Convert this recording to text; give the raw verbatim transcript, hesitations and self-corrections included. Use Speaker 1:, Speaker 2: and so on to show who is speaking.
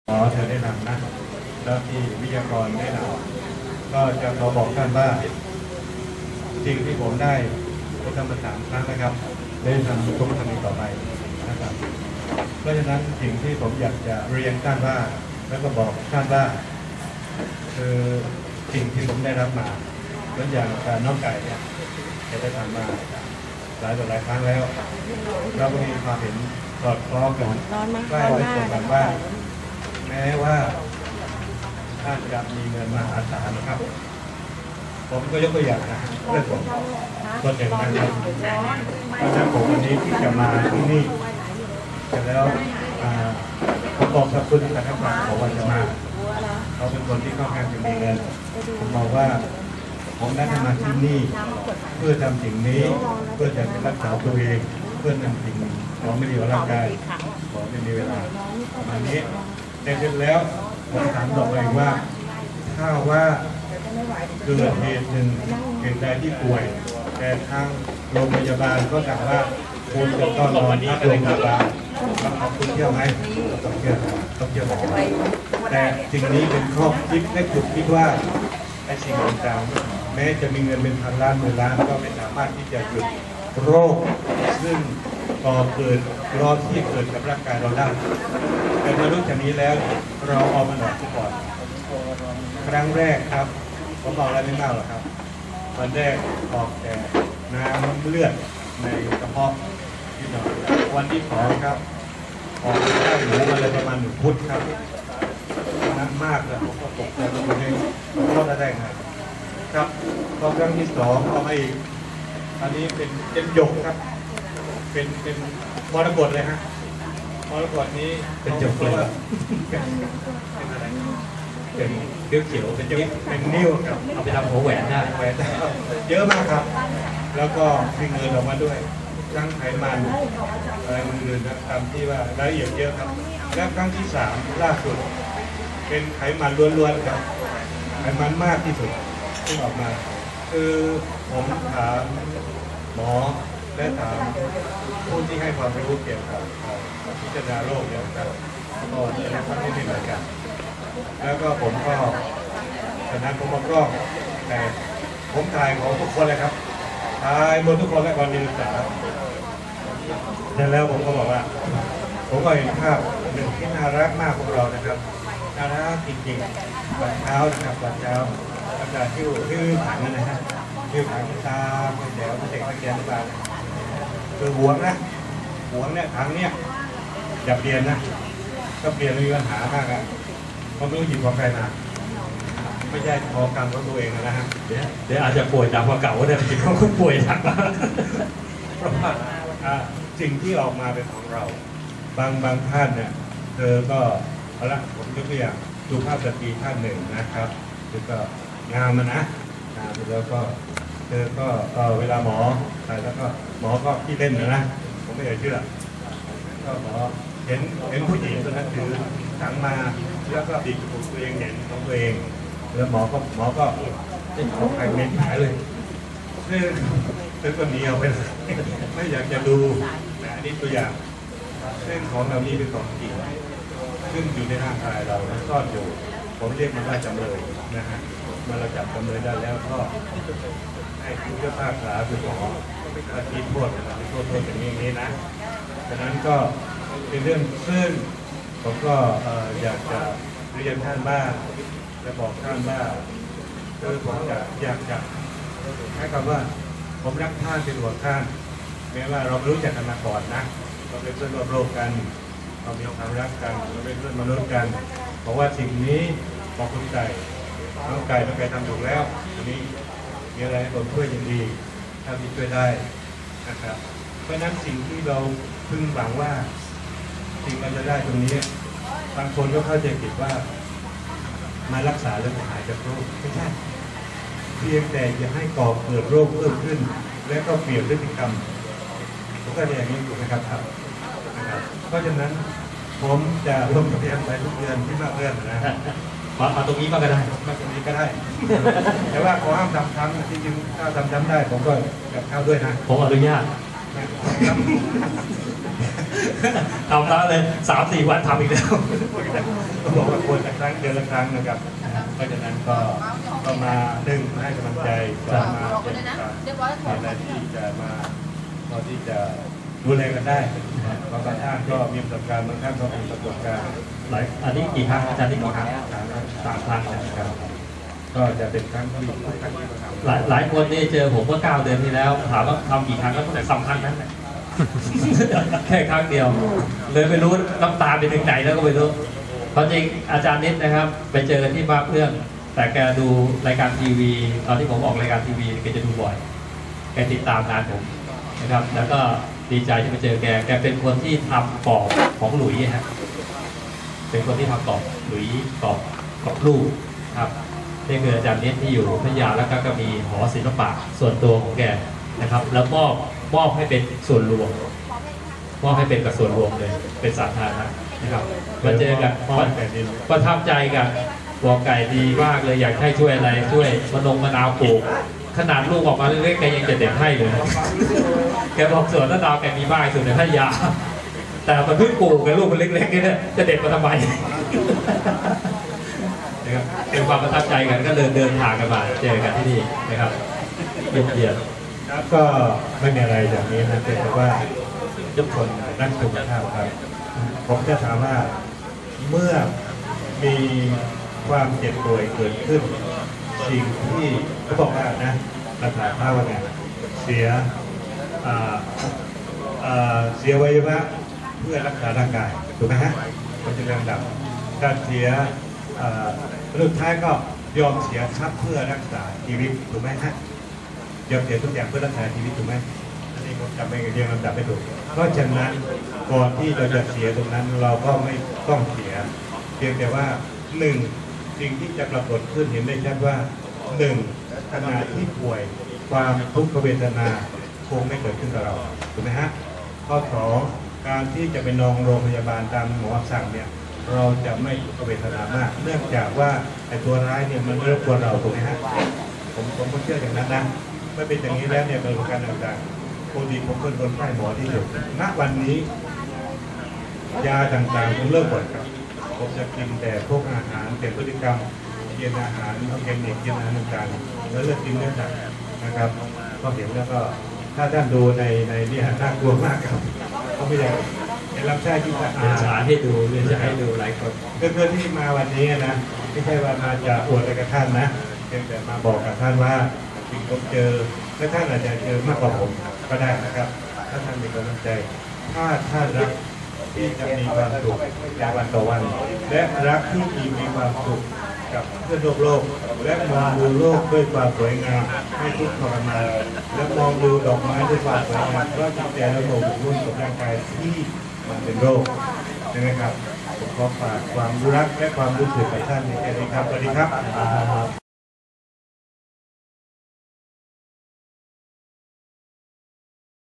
Speaker 1: ขอเธอได้นำนะแล้วที่วิทยากรได้นำก็จะขอบอกท่านว่าสิ่งที่ผมได้ได้ทำมาสามครั้งนะครับได้ทำทุกทำอีกต่อไปนะครับเพราะฉะนั้นสิ่งที่ผมอยากจะเรียนท่านว่าแล้วก็บอกท่านว่าคือสิ่งที่ผมได้รับมาเหมือนอย่างการน้องไก่เนี่ยได้ทำมาหลายต่อหลายครั้งแล้วเราก็มีความเห็นสอดคล้องกันใกล้ตรงกันว่าแม้ว่าท่านจะมีเงินมหาศาลนะครับผมก็ยกตัวอย่างนะเรื่องผมตัวหนึ่งนะครับเพราะฉะนั้นผมวันนี้ที่จะมาที่นี่เสร็จแล้วผมบอกกับคุณคณะกรรมการบอกว่าจะมาเขาเป็นคนที่ค่อนข้างจะมีเงินผมบอกว่าผมได้มาที่นี่เพื่อทำสิ่งนี้เพื่อจะรักษาตัวเองเพื่อนำสิ่งของไม่ดีต่อร่างกายผมไม่มีเวลาวันนี้เสร็จแล้วผมถามต่อไปว่าถ้าว่าเกิดเหตุหนึ่งเหตุใดที่ป่วยแต่ทางโรงพยาบาลก็ถามว่าคุณจะต้องนอนที่โรงพยาบาลต้องเอาคุณเที่ยวไหมต้องเที่ยวต้องเที่ยวแต่สิ่งนี้เป็นข้อคิดให้ถูกคิดว่าไอ้สิ่งต่างๆแม้จะมีเงินเป็นพันล้านหมื่นล้านก็ไม่สามารถที่จะหยุดโรคซึ่งก่อเกิดรอที่เกิดกับร่างกายเราได้แต่เมื่อรู้จากนี้แล้วเราเอามันออกก่อนครั้งแรกครับผมบอกอะไรไม่มากหรอกครับวันแรกออกแต่น้ำเลือดในกระเพาะที่หน่อยวันที่สองครับออกได้หมูมาเลยประมาณหนึ่งฟุตครับน้ำมากเลยผมก็ตกใจว่ามันไม่เข้าได้ไงครับพอครั้งที่สองเอามาอีกอันนี้เป็นเป็นหยกครับเป็นเป็นมรกตเลยฮะมรกตนี้เป็นหยกเลยเป็นอะไรเป็นเขียวเขียวเป็นยิ้มเป็นนิ้วครับเอาไปทำหัวแหวนได้แหวนได้เยอะมากครับแล้วก็มีเงินออกมาด้วยทั้งไขมันอะไรอื่นๆตามที่ว่ารายละเอียดเยอะครับและครั้งที่สามล่าสุดเป็นไขมันล้วนๆครับไขมันมากที่สุดที่ออกมาคือผมถามหมอและถามผู้ที่ให้ความรู้เกี่ยวกับพิจารณาโรคเกี่ยวกับก็จะได้ความรู้ที่เหมือนกันแล้วก็ผมก็ฉะนั้นผมก็แต่ผมถ่ายของทุกคนเลยครับถ่ายหมดทุกคนและก่อนศึกษาเสร็จแล้วผมก็บอกว่าผมก็เห็นภาพหนึ่งที่น่ารักมากพวกเรานะครับน่ารักจริงๆวันเช้านะครับวันเช้าอากาศที่ที่ถังนั่นนะฮะที่ถังตาไม่แจ๋วไม่เด็กไม่แก่ตาคือหวงนะหวงเนี่ยถังเนี่ยอย่าเปลี่ยนนะก็เปลี่ยนมีปัญหามากอ่ะผมไม่รู้หยิบของใครมาไม่ใช่พอกรรมของตัวเองนะฮะเดี๋ยวเดี๋ยวอาจจะป่วยจากว่าเก่าก็ได้จริงเขาก็ป่วยจากเพราะว่าสิ่งที่ออกมาเป็นของเราบางบางท่านเนี่ยเธอก็เอาละผมยกตัวอย่างดูภาพสตรีท่านหนึ่งนะครับคือก็งามนะนะแล้วก็เธอก็เวลาหมอใส่แล้วก็หมอก็ที่เล่นนะนะผมไม่อยากเชื่อก็หมอเห็นเห็นผู้หญิงคนนั้นถือถังมาแล้วก็บีบจมูกตัวเองเห็นของตัวเองแล้วหมอก็หมอก็เป็นของใครเม้นหายเลยซึ่งซึ่งก็หนีเอาไปเลยไม่อยากจะดูนะนี่ตัวอย่างซึ่งของเรานี้เป็นของจริงซึ่งอยู่ในร่างกายเราซ่อนอยู่ผมเรียกมันว่าจำเลยนะฮะเมื่อเราจับจำเลยได้แล้วก็ให้ผู้พิพากษาคือหมออาทิตย์โทษนะโทษโทษอย่างนี้นะฉะนั้นก็เป็นเรื่องซึ่งผมก็อยากจะเรียนท่านบ้างและบอกท่านว่าคือผมจะอยากจะใช้คำว่าผมรักท่านเป็นหัวท่านแม้ว่าเราไม่รู้จักกันมาก่อนนะเราเป็นเพื่อนร่วมโลกกันเรามีความรักกันเราเป็นเพื่อนมนุษย์กันเพราะว่าสิ่งนี้บอกคุณไก่น้องไก่น้องไก่ทำถูกแล้วทีนี้มีอะไรให้ผมช่วยยินดีถ้าที่ช่วยได้นะครับเพราะนั้นสิ่งที่เราพึงหวังว่าสิ่งเราจะได้ตรงนี้บางคนก็เข้าใจผิดว่ามารักษาแล้วจะหายจากโรคไม่ใช่เพียงแต่จะให้ก่อเกิดโรคเพิ่มขึ้นและก็เปลี่ยนพฤติกรรมผมก็เรียนอย่างนี้ถูกไหมครับครับนะครับเพราะฉะนั้นผมจะลงทะเบียนไปทุกเดือนที่มากเดือนนะมาเอาตรงนี้มาก็ได้มาตรงนี้ก็ได้แต่ว่าขอห้ามทำซ้ำที่จริงถ้าทำซ้ำได้ผมก็จะเข้าด้วยนะผมอนุญาตทำ
Speaker 2: แล้วเลยสามสี่วันทำอีกแล้ว
Speaker 1: ก็บอกว่าควรจะครั้งเดือนละครั้งนะครับเพราะฉะนั้นก็ก็มาหนึ่งมาให้กำลังใจสองมาเป็นการอะไรที่จะมาพอที่จะดูแลกันได้บางท่านก็มีประสบการณ์บางท่านก็มีประสบการณ์
Speaker 2: หลายอันนี้กี่ครั้งอาจารย์นี่กี่ครั้ง
Speaker 1: สามครั้งนะครับก็จะเป็นครั้งที่
Speaker 2: หลายหลายคนนี่เจอผมเมื่อเก้าเดือนที่แล้วถามว่าทำกี่ครั้งก็แต่สำคัญนั้นแค่ครั้งเดียวเลยไม่รู้น้ำตาไปถึงไหนแล้วก็ไม่รู้เพราะจริงอาจารย์นิดนะครับไปเจอกันที่บ้านเพื่อนแต่แกดูรายการทีวีตอนที่ผมออกรายการทีวีแกจะดูบ่อยแกติดตามงานผมนะครับแล้วก็ดีใจที่มาเจอแกแกเป็นคนที่ทำปอบของหลุยฮะเป็นคนที่ทำปอบหลุยปอบปอบลูกครับนี่คืออาจารย์นิดที่อยู่พัทยาแล้วก็มีหอศิลปะส่วนตัวของแกนะครับแล้วมอบมอบให้เป็นส่วนรวมมอบให้เป็นกับส่วนรวมเลยเป็นสาธารณะนะครับมาเจอกันประทับใจกันบอกไก่ดีมากเลยอยากให้ช่วยอะไรช่วยมะนงมะนาวปลูกขนาดลูกออกมาเล็กๆแกยังจะเด็ดให้เลยแกบอกสวนมะนาวแกมีบ้านสุดในพัทยาแต่มันเพิ่งปลูกกันลูกมันเล็กๆนี่จะเด็ดมาทำไมนะครับเป็นความประทับใจกันก็เดินเดินทางกันมาเจอกันที่นี่นะครับเยี่ยมเยียน
Speaker 1: ก็ไม่มีอะไรอย่างนี้นะเป็นแต่ว่าทุกคนรักสุขภาพครับผมจะถามว่าเมื่อมีความเจ็บป่วยเกิดขึ้นสิ่งที่เขาบอกว่านะรักษาภาพว่าไงเสียเสียวัยวะเพื่อรักษาร่างกายถูกไหมฮะมันจะเรื่องดับการเสียสุดท้ายก็ยอมเสียทรัพย์เพื่อรักษาชีวิตถูกไหมฮะยอมเสียทุกอย่างเพื่อรักษาชีวิตถูกไหมอันนี้ผมจำไม่เรียงลำดับไม่ถูกเพราะฉะนั้นก่อนที่เราจะเสียตรงนั้นเราก็ไม่ต้องเสียเพียงแต่ว่าหนึ่งสิ่งที่จะปรากฏขึ้นเห็นได้ชัดว่าหนึ่งขณะที่ป่วยความทุกขเวทนาคงไม่เกิดขึ้นกับเราถูกไหมฮะข้อสองการที่จะไปนอนโรงพยาบาลตามหมอสั่งเนี่ยเราจะไม่ทุกขเวทนามากเนื่องจากว่าไอ้ตัวร้ายเนี่ยมันไม่รบกวนเราถูกไหมฮะผมผมก็เชื่ออย่างนั้นนะไม่เป็นอย่างนี้แล้วเนี่ยเป็นการต่างๆปกติผมเป็นคนไข้หมอที่สุดณวันนี้ยาต่างๆผมเลิกหมดครับผมจะกินแต่พวกอาหารเปลี่ยนพฤติกรรมกินอาหารออร์แกนิกกินอาหารต่างๆแล้วเลิกกินเนื้อสัตว์นะครับก็เห็นแล้วก็ถ้าท่านดูในในนี่น่ากลัวมากครับเขาไม่อยากเห็นรับใช้ที่สะอาด
Speaker 2: ฉายให้ดูเรียนจะให้ดูหลายคน
Speaker 1: เพื่อนๆที่มาวันนี้นะไม่ใช่ว่ามาจะอวดอะไรกับท่านนะเพียงแต่มาบอกกับท่านว่าสิ่งผมเจอและท่านอาจจะเจอมากกว่าผมก็ได้นะครับถ้าท่านมีกำลังใจถ้าท่านรักที่จะมีความสุขในวันต่อวันและรักที่มีมีความสุขกับเพื่อนโลกโลกและมองดูโลกด้วยความสวยงามไม่ทุกข์ทรมานและมองดูดอกไม้ด้วยความสวยงามเพราะจิตใจและโลกรุ่นกับร่างกายที่มันเป็นโรคใช่ไหมครับผมขอฝากความรักและความรู้สึกกับท่านในแค่นี้ครับสวัสดีครับ